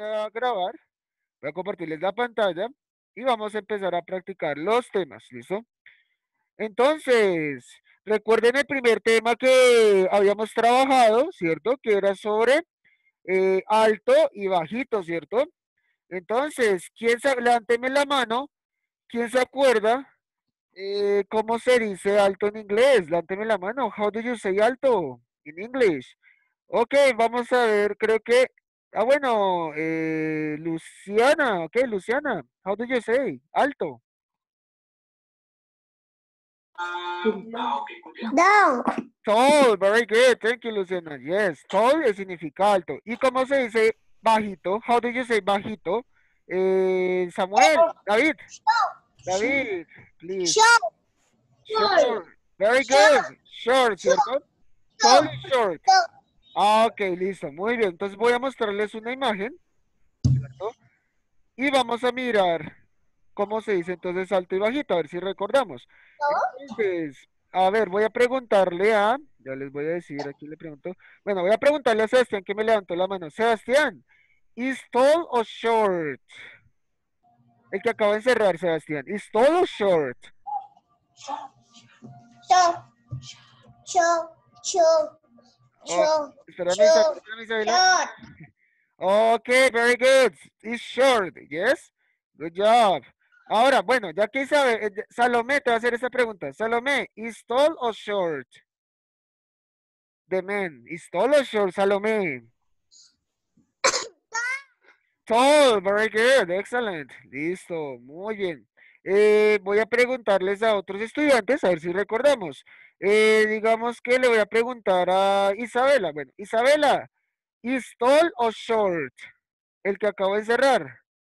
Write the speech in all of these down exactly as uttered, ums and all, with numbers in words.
a grabar, voy a compartirles la pantalla y vamos a empezar a practicar los temas, ¿listo? Entonces, recuerden el primer tema que habíamos trabajado, ¿cierto? Que era sobre eh, alto y bajito, ¿cierto? Entonces, ¿quién se, levánteme la mano, ¿quién se acuerda eh, cómo se dice alto en inglés? Levánteme la mano. How do you say alto in English? Ok, vamos a ver, creo que, ah, bueno, eh, Luciana, ok, Luciana, how do you say alto? Down. Tall, very good. Thank you, Luciana. Yes, tall significa alto. ¿Y cómo se dice bajito? How do you say bajito? Eh, Samuel, David, David, please. Short. Short, very good. Short. Short, ¿cierto? Tall y short. Ah, ok, listo, muy bien. Entonces voy a mostrarles una imagen, ¿cierto? Y vamos a mirar cómo se dice entonces alto y bajito, a ver si recordamos. Entonces, a ver, voy a preguntarle a, ya les voy a decir, aquí le pregunto, bueno, voy a preguntarle a Sebastián que me levantó la mano. Sebastián, ¿is tall o short? El que acaba de encerrar, Sebastián. ¿Is tall o short? Short. Short. Short. Oh, Short. espérame, Isa- Short. espérame, Isabela. Short. Ok, very good. It's short, yes. Good job. Ahora, bueno, ya que sabe, eh, Salomé te va a hacer esta pregunta. Salomé, ¿is tall o short? The man, ¿is tall o short, Salomé? Tall, very good, excellent. Listo, muy bien. Eh, voy a preguntarles a otros estudiantes, a ver si recordamos. Eh, digamos que le voy a preguntar a Isabela. Bueno, Isabela, ¿is tall o short? El que acabo de cerrar.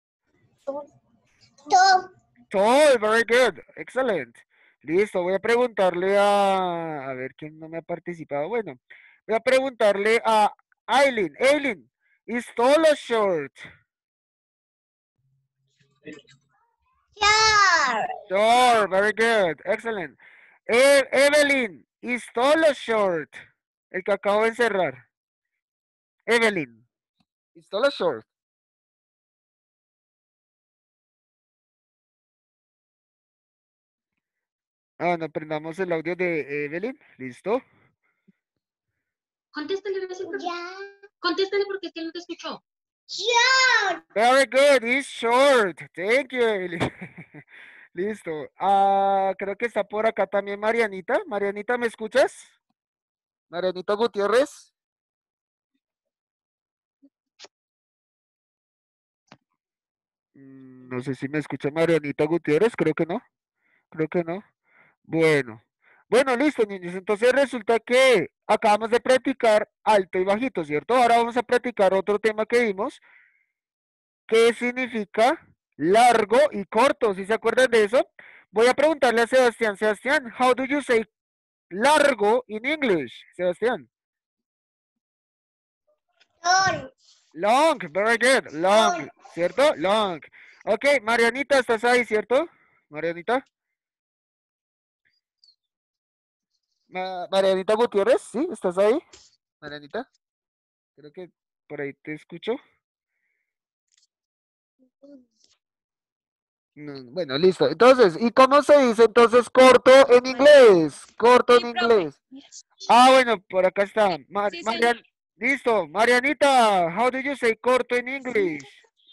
Tall. Tall, very good, excellent. Listo, voy a preguntarle a... A ver quién no me ha participado. Bueno, voy a preguntarle a Aileen. Aileen, ¿is tall o short? Short. Short, very good, excellent. E- Evelyn, ¿is tall o short? El que acabo de cerrar. Evelyn, ¿is tall o short? Ah, no, prendamos el audio de Evelyn. ¿Listo? Contéstale, gracias, profe. Ya. Contéstale porque es que él no te escuchó. Short. Very good, it's short. Thank you, Evelyn. Listo. Ah, creo que está por acá también Marianita. Marianita, ¿me escuchas? Marianita Gutiérrez. Mm, No sé si me escucha Marianita Gutiérrez, creo que no. Creo que no. Bueno. Bueno, listo, niños. Entonces resulta que acabamos de practicar alto y bajito, ¿cierto? Ahora vamos a practicar otro tema que vimos. ¿Qué significa largo y corto? ¿Sí se acuerdan de eso? Voy a preguntarle a Sebastián. Sebastián, how do you say largo in English? Sebastián. Tall. Long, very good. Long, ¿cierto? Long. Ok, Marianita, ¿estás ahí, cierto? Marianita. Ma- Marianita Gutiérrez, ¿sí? ¿Estás ahí? Marianita. Creo que por ahí te escucho. No, bueno, listo. Entonces, ¿y cómo se dice entonces corto en inglés? Corto en Sí, profe. inglés. Ah, bueno, por acá está. Mar- Sí, Marian, señor. listo. Marianita, how do you say corto in English?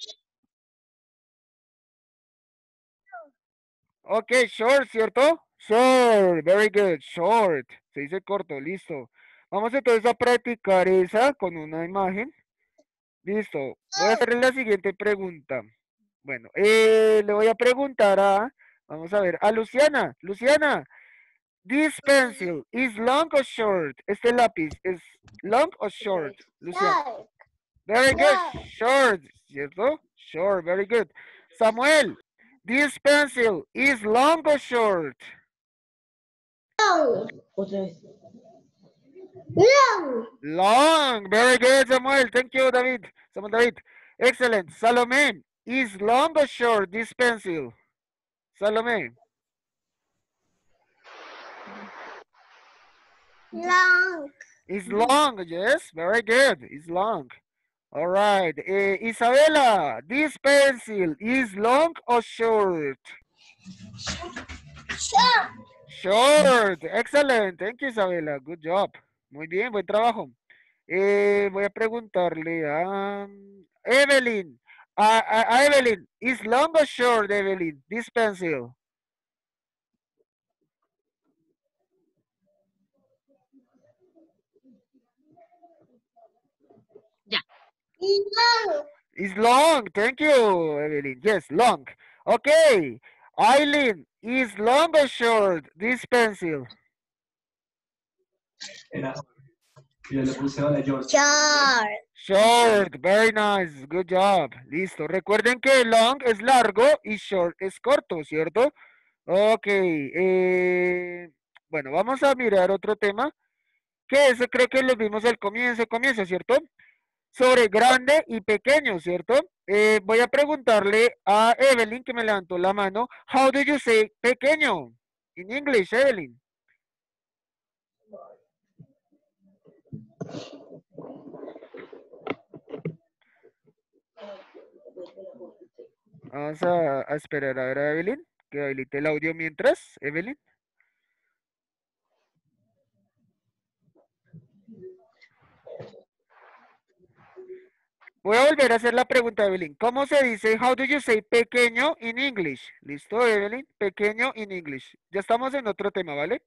Ok, short, ¿cierto? Short, very good, short. Se dice corto, listo. Vamos entonces a practicar esa con una imagen. Listo. Voy a hacerle la siguiente pregunta. Bueno, eh, le voy a preguntar a, vamos a ver, a Luciana. Luciana, this pencil is long or short? Este lápiz es long or short, Luciana. Short. Very good, Short. short, ¿cierto? Short, very good. Samuel, this pencil is long or short? Long. Long. Long, very good, Samuel. Thank you, David. Samuel David. Excellent. Salome, is long or short this pencil? Salome. Long. It's long, yes, very good. It's long. All right. Eh, Isabela, this pencil is long or short? Short. Short. Excellent. Thank you, Isabela. Good job. Muy bien, buen trabajo. Eh, voy a preguntarle a um, Evelyn. A, a- a Evelyn, is long or short, Evelyn, this pencil? Ya. Long. It's long. Thank you, Evelyn. Yes, long. Okay. Eileen, is long or short this pencil? Era. Yo le puse hola, George. Short. Short. Very nice. Good job. Listo. Recuerden que long es largo y short es corto, ¿cierto? Ok. eh, bueno, vamos a mirar otro tema. Que ese creo que lo vimos al comienzo, comienzo, ¿cierto? Sobre grande y pequeño, ¿cierto? Eh, voy a preguntarle a Evelyn, que me levantó la mano, how do you say pequeño? In English, Evelyn. Vamos a, a esperar a ver a Evelyn, que habilite el audio mientras, Evelyn. Voy a volver a hacer la pregunta, Evelyn. ¿Cómo se dice, how do you say pequeño in English? ¿Listo, Evelyn? Pequeño in English. Ya estamos en otro tema, ¿vale?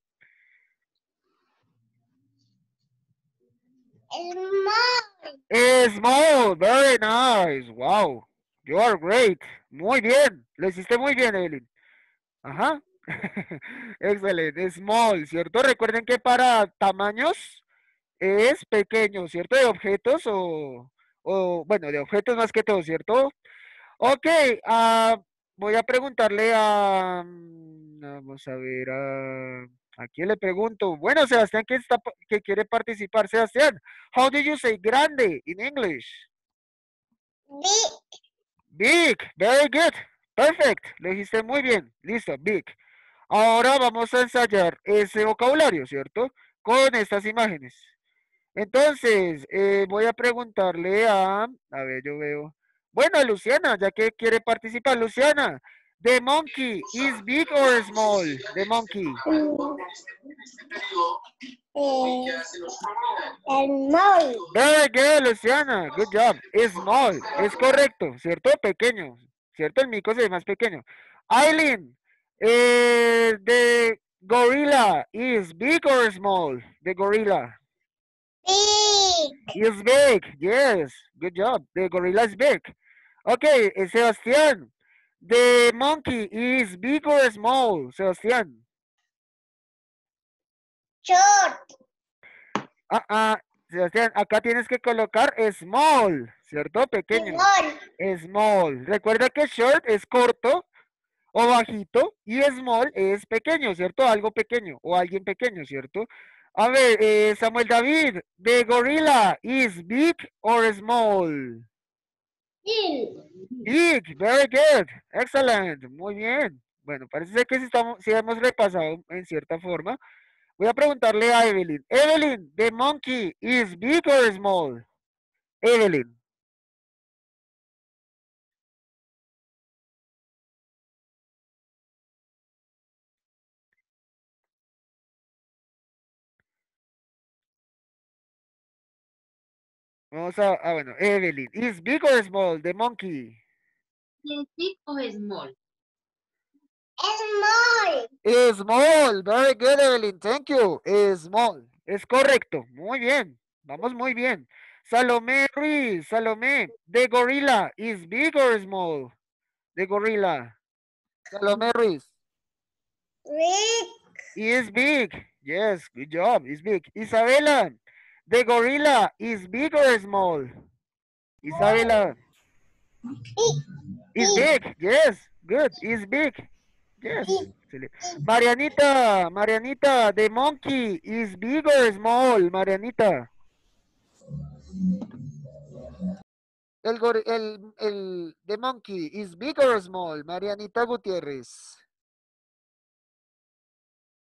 Small. Small, very nice. Wow, you are great. Muy bien, lo hiciste muy bien, Evelyn. Ajá. Excelente, small, ¿cierto? Recuerden que para tamaños es pequeño, ¿cierto? De objetos o, o bueno, de objetos más que todo, ¿cierto? Ok, ah, voy a preguntarle a, mm, vamos a ver, a, ¿a quién le pregunto? Bueno, Sebastián, que está, pa- que quiere participar. Sebastián, how do you say grande in English? Big. Big, very good, perfect, lo dijiste muy bien, listo, big. Ahora vamos a ensayar ese vocabulario, ¿cierto? Con estas imágenes. Entonces, eh, voy a preguntarle a, a ver, yo veo. Bueno, a Luciana, ya que quiere participar. Luciana, the monkey is big or small? The monkey. Mm, eh, Small. Very good, Luciana. Good job. Small. Es correcto, ¿cierto? Pequeño. ¿Cierto? El mico se ve más pequeño. Eileen, eh, the gorilla is big or small? The gorilla. Big. Is big. Yes. Good job. The gorilla is big. Okay, eh, Sebastián. The monkey is big or small? Sebastián. Short. Ah, ah, Sebastián, acá tienes que colocar small, ¿cierto? Pequeño. Small. Small. Recuerda que short es corto o bajito y small es pequeño, ¿cierto? Algo pequeño o alguien pequeño, ¿cierto? A ver, eh, Samuel David, the gorilla is big or small? Big. Big, very good, excellent, muy bien. Bueno, parece ser que sí, estamos, sí hemos repasado en cierta forma. Voy a preguntarle a Evelyn. Evelyn, the monkey is big or small? Evelyn. Vamos a, ah, bueno, Evelyn. Is big or small, the monkey? ¿Es big o small? Small. Small, very good, Evelyn, thank you. Small, es correcto, muy bien, vamos muy bien. Salomé Ruiz, Salomé, the gorilla is big or small? The gorilla. Salomé Ruiz. Big. Is big. Yes, good job. Is big. Isabela, the gorilla is big or small? Isabela, Big. is big. Yes, good. Is big. Yes. Excelente. Marianita, Marianita, the monkey is big or small? Marianita. El, gor- el, el, the monkey is big or small? Marianita Gutiérrez.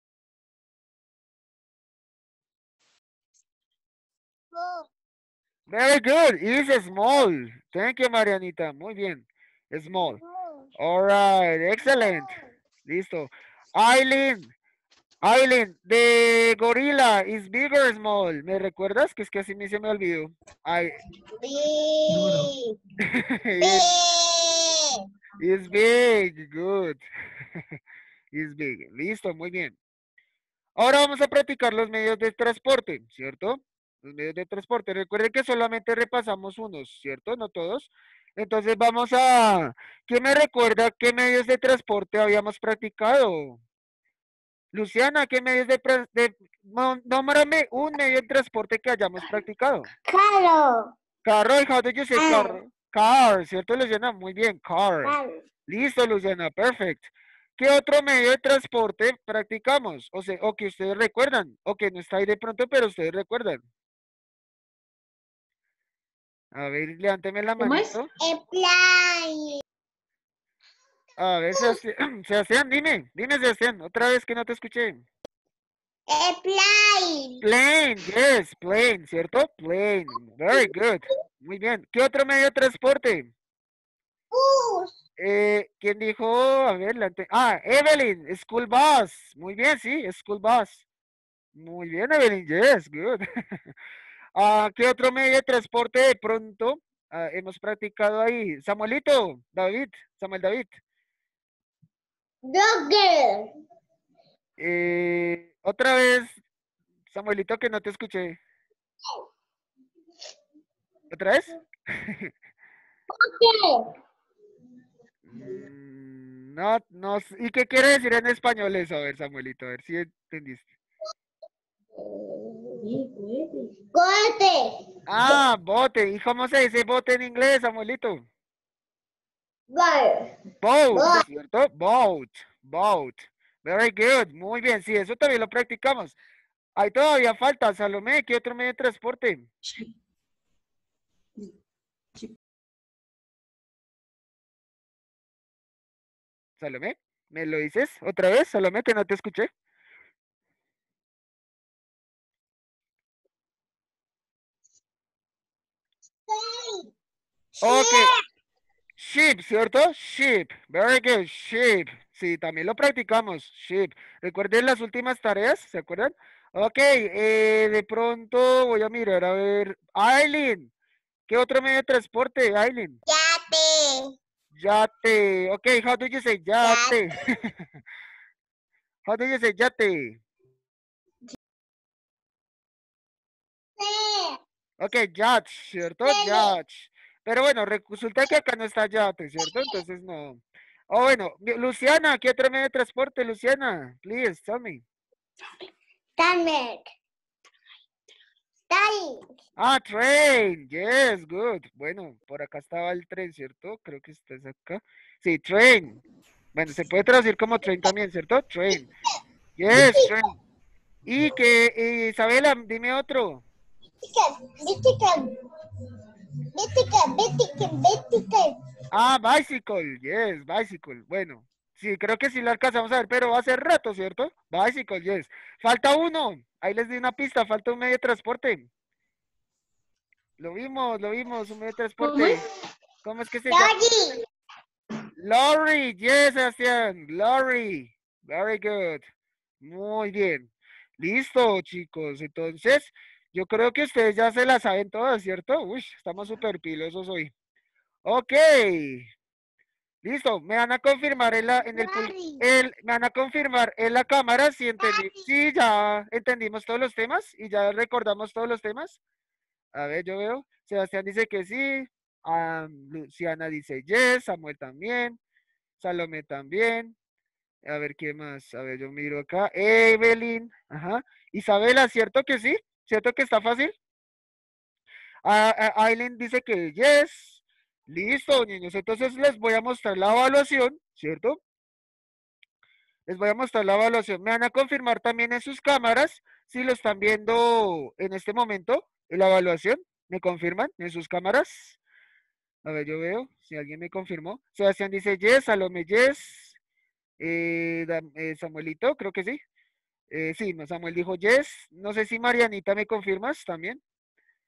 Four. Very good. Is small. Thank you, Marianita. Muy bien. Small. All right. Excellent. Listo. Aileen. Aileen, the gorilla is big or small? ¿Me recuerdas? Que es que así me se me olvidó. Ay, Big. it's, Big. it's big. Good. It's big. Listo, muy bien. Ahora vamos a practicar los medios de transporte, ¿cierto? Los medios de transporte. Recuerden que solamente repasamos unos, ¿cierto? No todos. Entonces vamos a... ¿Quién me recuerda qué medios de transporte habíamos practicado? Luciana, ¿qué medios de... tra- de no, nómbrame un medio de transporte que hayamos practicado. Carro. Carro, how do you say Car. carro? Car, ¿cierto, Luciana? Muy bien, car. Carro. Listo, Luciana, perfect. ¿Qué otro medio de transporte practicamos? O sea, o que ustedes recuerdan, o que no está ahí de pronto, pero ustedes recuerdan. A ver, levánteme la ¿Cómo es? manito. Airplane. A ver, Sebastián, Sebastián, dime, dime, Sebastián, otra vez que no te escuché. Airplane. Plane, yes, plane, ¿cierto? Plane, very good. Muy bien. ¿Qué otro medio de transporte? Bus. Eh, ¿quién dijo? A ver, la ante- ah, Evelyn, school bus. Muy bien, sí, school bus. Muy bien, Evelyn, yes, good. Ah, ¿qué otro medio de transporte de pronto ah, hemos practicado ahí? Samuelito, David, Samuel David. Dogger. Eh, otra vez, Samuelito, que no te escuché. ¿Otra vez? Dogger. Mm, no, no. s- ¿Y qué quiere decir en español eso? A ver, Samuelito, a ver si entendiste. Cohete. Ah, bote. ¿Y cómo se dice bote en inglés, Samuelito? Boat. Boat, Boat. ¿cierto? Boat, boat. Very good. Muy bien, sí, eso también lo practicamos. Ahí todavía falta, Salomé, ¿qué otro medio de transporte? Salomé, ¿me lo dices otra vez, Salomé, que no te escuché? Ok, sheep, ¿cierto? Sheep, very good, sheep. Sí, también lo practicamos, sheep. Recuerden las últimas tareas, ¿se acuerdan? Ok, eh, de pronto voy a mirar, a ver, Aileen, ¿qué otro medio de transporte, Aileen? Yate. Yate, ok, how do you say Yate. yate? How do you say yate? Ok, yacht, ¿cierto? Yacht. Pero bueno, resulta que acá no está yate, ¿cierto? Entonces no. Oh, bueno, mi- Luciana, ¿qué otro medio de transporte, Luciana? Please, tell me. Tamek. Train. Ah, train. Yes, good. Bueno, por acá estaba el tren, ¿cierto? Creo que estás acá. Sí, train. Bueno, se puede traducir como train también, ¿cierto? Train. Yes, train. Y que, Isabela, dime otro. Bicycle. Bicycle. Bicycle. Bicycle. Ah, bicycle, yes, bicycle. Bueno, sí, creo que sí lo alcanzamos a ver, pero hace rato, ¿cierto? Bicycle, yes. Falta uno. Ahí les di una pista, falta un medio de transporte. Lo vimos, lo vimos, un medio de ¿Cómo es? transporte. ¿Cómo es que se llama? Doggy. Lorry, yes, Sebastián, lorry. Very good. Muy bien. Listo, chicos. Entonces, yo creo que ustedes ya se la saben todas, ¿cierto? Uy, estamos súper pilosos hoy. Ok. Listo, me van a confirmar en la, en el, pul- Lorry. el- me van a confirmar en la cámara si entendí, Lorry. sí, ya entendimos todos los temas y ya recordamos todos los temas. A ver, yo veo, Sebastián dice que sí, ah, Luciana dice yes, Samuel también, Salomé también, a ver, ¿qué más? A ver, yo miro acá, Evelyn, ajá, Isabela, ¿cierto que sí? ¿Cierto que está fácil? Ah, ah, Aileen dice que yes. Listo, niños. Entonces les voy a mostrar la evaluación, ¿cierto? Les voy a mostrar la evaluación. Me van a confirmar también en sus cámaras si lo están viendo en este momento, en la evaluación. ¿Me confirman en sus cámaras? A ver, yo veo si alguien me confirmó. Sebastián dice yes, Salome yes. Eh, Dam- eh, Samuelito, creo que sí. Eh, sí, no, Samuel dijo yes. No sé si Marianita me confirmas también.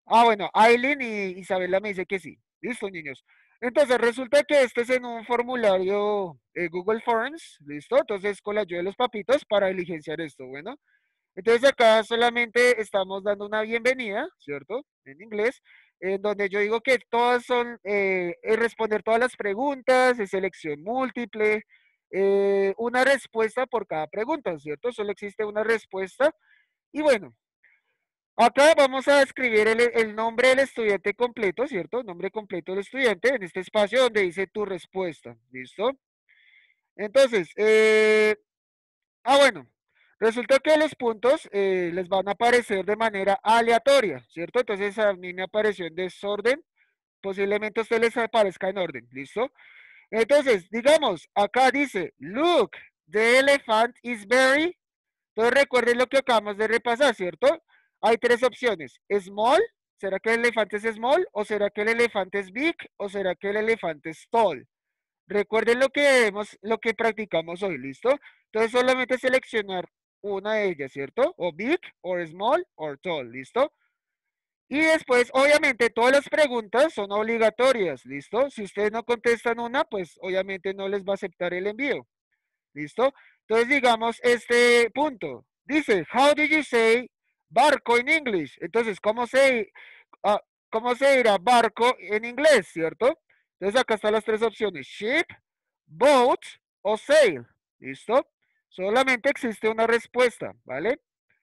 Ah, bueno, Aileen y Isabela me dice que sí. Listo, niños. Entonces, resulta que este es en un formulario eh, Google Forms, ¿listo? Entonces, con la ayuda de los papitos para diligenciar esto, bueno. Entonces, acá solamente estamos dando una bienvenida, ¿cierto? En inglés, en donde yo digo que todas son, eh, es responder todas las preguntas, es selección múltiple, eh, una respuesta por cada pregunta, ¿cierto? Solo existe una respuesta. Y bueno, acá vamos a escribir el, el nombre del estudiante completo, ¿cierto? Nombre completo del estudiante en este espacio donde dice tu respuesta. ¿Listo? Entonces, eh, ah, bueno, resulta que los puntos eh, les van a aparecer de manera aleatoria, ¿cierto? Entonces a mí me apareció en desorden, posiblemente a usted les aparezca en orden, ¿listo? Entonces, digamos, acá dice, look, the elephant is very. Entonces recuerden lo que acabamos de repasar, ¿cierto? Hay tres opciones. Small, ¿será que el elefante es small? ¿O será que el elefante es big? ¿O será que el elefante es tall? Recuerden lo que hemos, lo que practicamos hoy, ¿listo? Entonces solamente seleccionar una de ellas, ¿cierto? O big, o small, o tall, ¿listo? Y después, obviamente, todas las preguntas son obligatorias, ¿listo? Si ustedes no contestan una, pues obviamente no les va a aceptar el envío. ¿Listo? Entonces, digamos, este punto. Dice, how do you say barco en English? Entonces, ¿cómo se, ah, ¿cómo se dirá barco en inglés, cierto? Entonces, acá están las tres opciones. Ship, boat o sail. ¿Listo? Solamente existe una respuesta, ¿vale?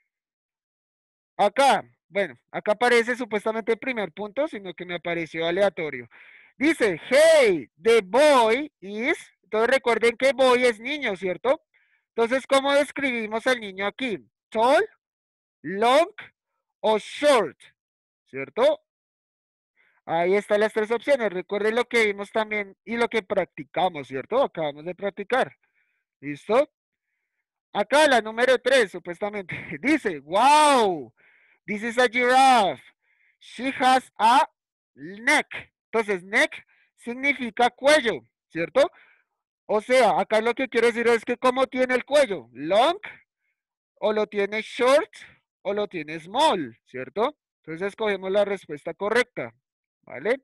Acá, bueno, acá aparece supuestamente el primer punto, sino que me apareció aleatorio. Dice, hey, the boy is. Entonces recuerden que boy es niño, ¿cierto? Entonces, ¿cómo describimos al niño aquí? Tall, long o short, ¿cierto? Ahí están las tres opciones. Recuerden lo que vimos también y lo que practicamos, ¿cierto? Acabamos de practicar. ¿Listo? Acá la número tres, supuestamente. Dice, wow, this is a giraffe. She has a neck. Entonces, neck significa cuello, ¿cierto? O sea, acá lo que quiero decir es que cómo tiene el cuello, long, o lo tiene short, o lo tiene small, ¿cierto? Entonces escogemos la respuesta correcta, ¿vale?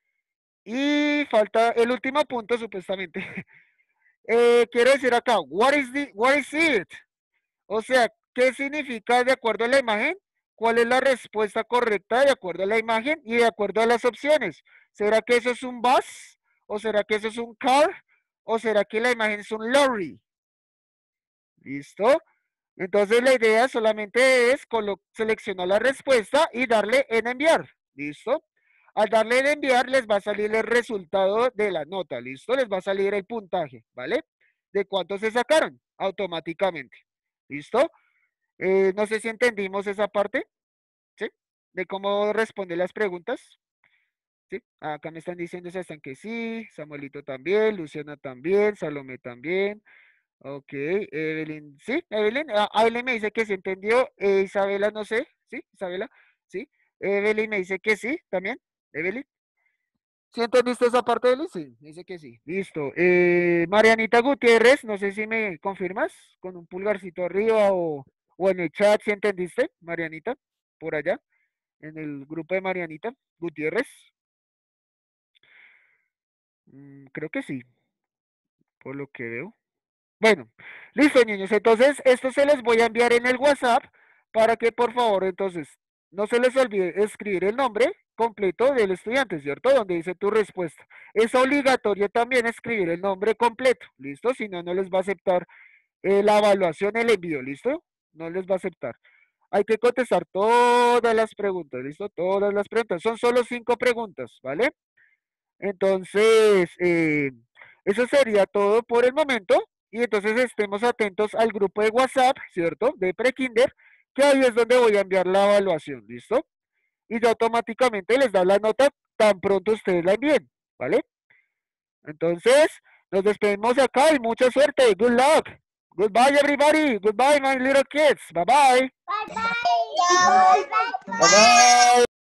Y falta el último punto, supuestamente. eh, quiero decir acá, what is, the, what is it? O sea, ¿qué significa de acuerdo a la imagen? ¿Cuál es la respuesta correcta de acuerdo a la imagen y de acuerdo a las opciones? ¿Será que eso es un bus? ¿O será que eso es un car? ¿O será que la imagen es un lorry? ¿Listo? Entonces la idea solamente es seleccionar la respuesta y darle en enviar. ¿Listo? Al darle en enviar les va a salir el resultado de la nota. ¿Listo? Les va a salir el puntaje, ¿vale? De cuánto se sacaron automáticamente. ¿Listo? Eh, no sé si entendimos esa parte, ¿sí? De cómo responder las preguntas, ¿sí? Acá me están diciendo están que sí, Samuelito también, Luciana también, Salomé también. Ok, Evelyn, sí, Evelyn, ah, Evelyn me dice que sí entendió, eh, Isabela no sé, ¿sí? Isabela, ¿sí? Evelyn me dice que sí, también, Evelyn. ¿Sí entendiste esa parte, Evelyn? Sí, me dice que sí. Listo. Eh, Marianita Gutiérrez, no sé si me confirmas con un pulgarcito arriba o, o en el chat, si entendiste, Marianita, por allá, en el grupo de Marianita Gutiérrez. Mm, creo que sí, por lo que veo. Bueno, listo, niños. Entonces, esto se les voy a enviar en el WhatsApp para que por favor, entonces, no se les olvide escribir el nombre completo del estudiante, ¿cierto? Donde dice tu respuesta. Es obligatorio también escribir el nombre completo, ¿listo? Si no, no les va a aceptar eh, la evaluación, el envío, ¿listo? No les va a aceptar. Hay que contestar todas las preguntas, ¿listo? Todas las preguntas. Son solo cinco preguntas, ¿vale? Entonces, eh, eso sería todo por el momento. Y entonces estemos atentos al grupo de WhatsApp, ¿cierto? De Prekinder, que ahí es donde voy a enviar la evaluación, ¿listo? Y ya automáticamente les da la nota tan pronto ustedes la envíen, ¿vale? Entonces, nos despedimos acá y mucha suerte. Good luck. Goodbye, everybody. Goodbye, my little kids. Bye bye. Bye bye. Bye bye. Bye bye.